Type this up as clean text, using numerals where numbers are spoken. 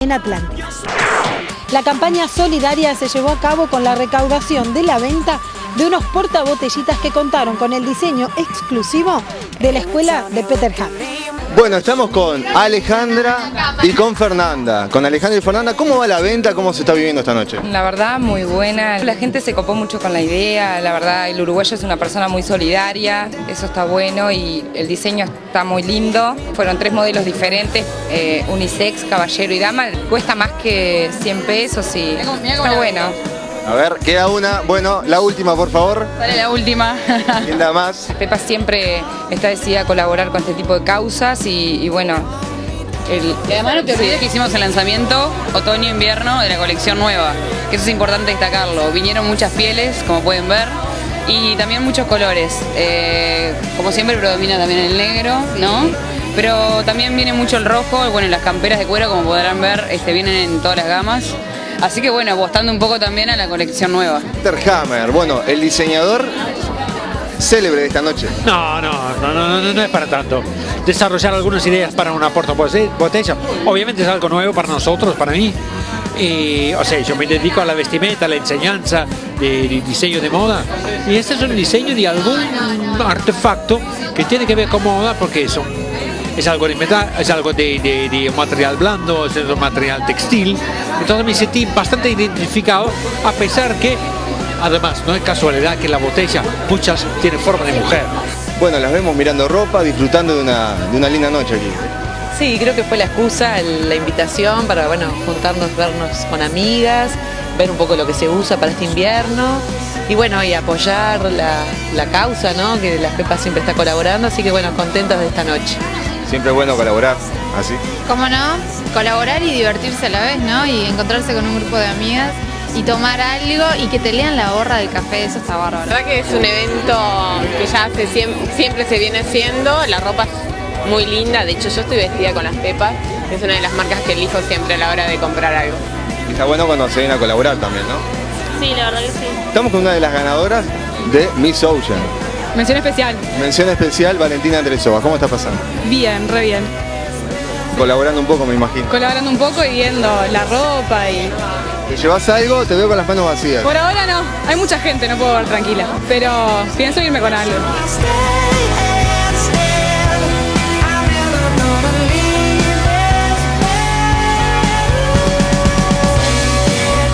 en Atlántida. La campaña solidaria se llevó a cabo con la recaudación de la venta de unos portabotellitas que contaron con el diseño exclusivo de la escuela de Peter Hammer. Bueno, estamos con Alejandra y con Fernanda. Con Alejandra y Fernanda, ¿cómo va la venta? ¿Cómo se está viviendo esta noche? La verdad, muy buena. La gente se copó mucho con la idea. La verdad, el uruguayo es una persona muy solidaria. Eso está bueno y el diseño está muy lindo. Fueron 3 modelos diferentes, unisex, caballero y dama. Cuesta más que 100 pesos y está bueno. A ver, queda una. Bueno, la última, por favor. Dale la última. ¿Quién da más? Pepa siempre está decidida a colaborar con este tipo de causas y bueno. Y además no te olvides que hicimos el lanzamiento otoño-invierno de la colección nueva, que eso es importante destacarlo. Vinieron muchas pieles, como pueden ver, y también muchos colores. Como siempre predomina también el negro, ¿no? Pero también viene mucho el rojo, bueno, las camperas de cuero, como podrán ver, vienen en todas las gamas. Así que bueno, apostando un poco también a la colección nueva. Peter Hammer, bueno, el diseñador célebre de esta noche. No es para tanto. Desarrollar algunas ideas para una portabotella, obviamente es algo nuevo para nosotros, para mí. O sea, yo me dedico a la vestimenta, a la enseñanza de diseño de moda. Y este es un diseño de algún artefacto que tiene que ver con moda porque es algo de metal, es algo de material blando, es un material textil. Entonces me sentí bastante identificado, a pesar que, además, no es casualidad que la botella, muchas, tiene forma de mujer. Bueno, las vemos mirando ropa, disfrutando de una linda noche aquí. Sí, creo que fue la excusa, la invitación para, bueno, juntarnos, vernos con amigas, ver un poco lo que se usa para este invierno y bueno, y apoyar la causa, ¿no? Que la Pepa siempre está colaborando, así que bueno, contentos de esta noche. Siempre es bueno colaborar, así. ¿Cómo no? Colaborar y divertirse a la vez, ¿no? Y encontrarse con un grupo de amigas y tomar algo y que te lean la borra del café, eso está bárbaro. La verdad que es un evento que ya siempre se viene haciendo, la ropa es muy linda, de hecho yo estoy vestida con las Pepas, es una de las marcas que elijo siempre a la hora de comprar algo. Y está bueno cuando se vienen a colaborar también, ¿no? Sí, la verdad que sí. Estamos con una de las ganadoras de Miss Ocean. Mención especial. Mención especial, Valentina Andresova. ¿Cómo está pasando? Bien, re bien. Colaborando un poco, me imagino. Colaborando un poco y viendo la ropa y... ¿Te llevas algo? Te veo con las manos vacías. Por ahora no, hay mucha gente, no puedo ver tranquila, pero pienso irme con algo.